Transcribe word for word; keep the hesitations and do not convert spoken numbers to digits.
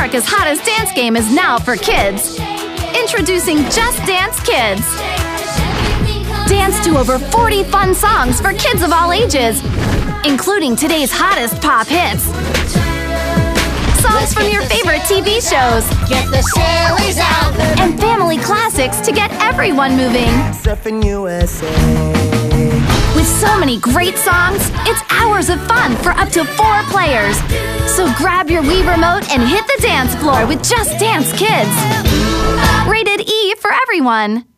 America's hottest dance game is now for kids. Introducing Just Dance Kids. Dance to over forty fun songs for kids of all ages, including today's hottest pop hits. Songs from your favorite T V shows. Get the sailors out there. And family classics to get everyone moving. Surfing U S A. With so many great songs, it's hours of fun for up to four players. So grab your Wii remote and hit the dance floor with Just Dance Kids. Rated E for everyone.